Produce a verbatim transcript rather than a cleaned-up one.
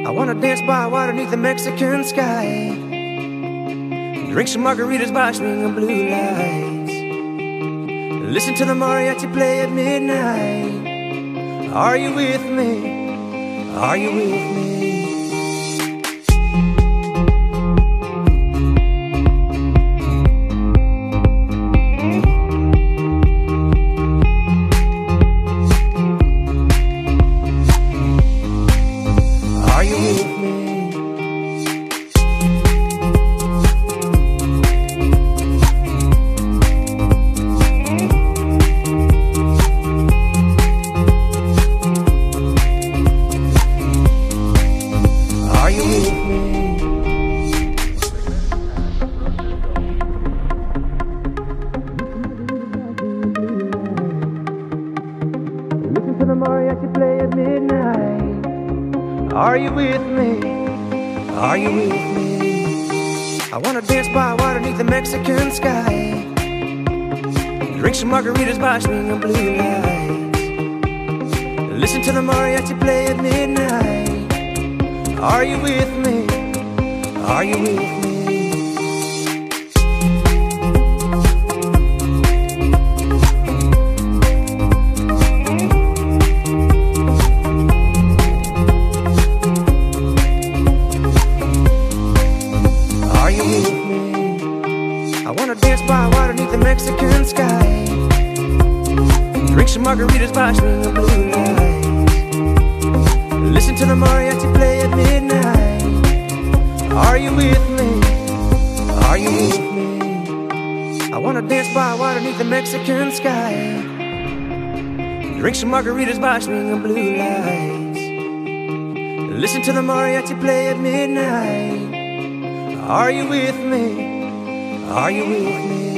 I wanna dance by water beneath the Mexican sky, drink some margaritas by swinging blue lights, listen to the mariachi play at midnight. Are you with me? Are you with me? Listen to the mariachi play at midnight. Are you with me? Are you with me? I wanna dance by water beneath the Mexican sky, drink some margaritas by swinging blue lights, listen to the mariachi play at midnight. Are you with me? Are you with me? I wanna dance by water beneath the Mexican sky, drink some margaritas by swinging blue lights, listen to the mariachi play at midnight. Are you with me? Are you with me? I wanna dance by water beneath the Mexican sky, drink some margaritas by swinging blue lights, listen to the mariachi play at midnight. Are you with me? Are you with me?